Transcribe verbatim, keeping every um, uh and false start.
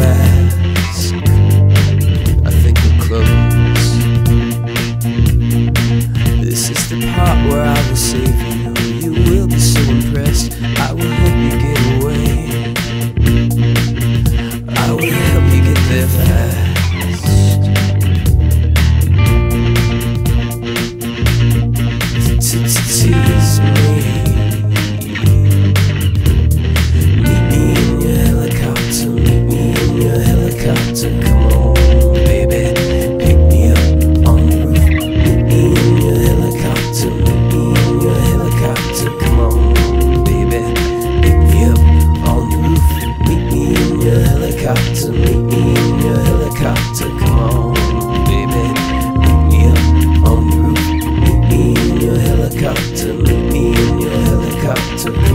ask, I think we're close. This is the part where I will save you. You will be so impressed. I will help you get away. I will help you get there fast. Tease me. Meet me in your helicopter. Meet me in your helicopter. Come on, baby, pick me up on the roof. Meet me in your helicopter. Meet me in your helicopter. Come on, baby, pick me up on the roof. Meet me in your helicopter. Meet me in your helicopter. Come on, baby, pick me up on the roof. Meet me in your helicopter. Meet me in your helicopter.